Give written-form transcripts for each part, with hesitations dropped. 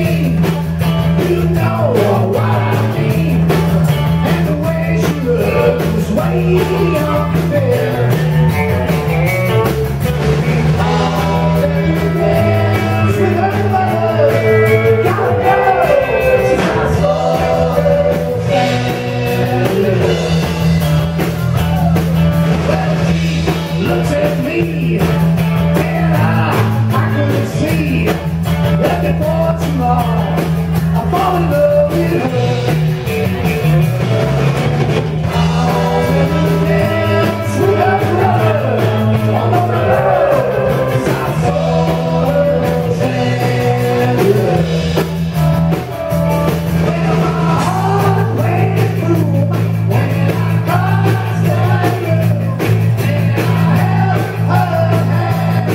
You know what I mean. And the way she looks way up there. All the dance with her mother. Gotta know she's my soul standard. Well, she looks at me, and I couldn't see that before too long I fall in love with her. I'll never dance with her brother on the road, 'cause I saw her standing. Well, my heart went boom when I crossed that girl, and I held her hand.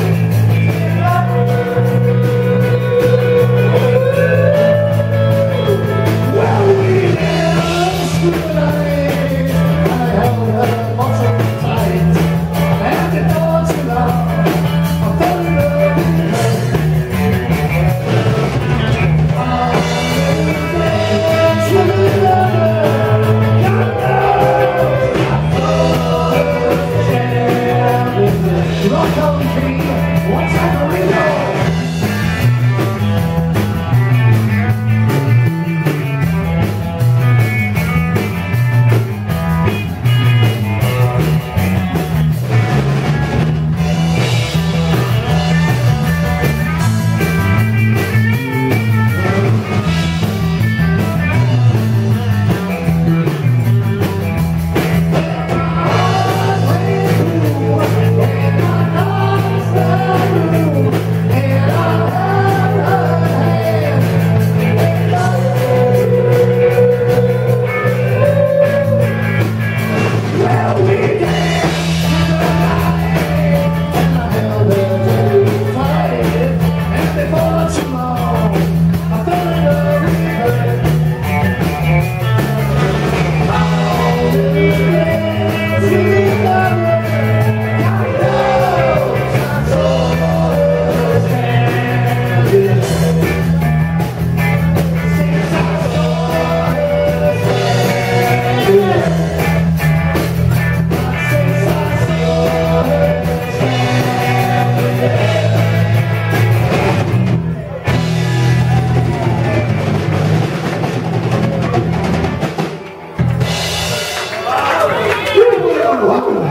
Well, we danced through the night. I held her muscle tight, and before too long, I fell in love with her. I'll never dance with another. God knows I saw her standing. Rock on me, one time I reload. Wow.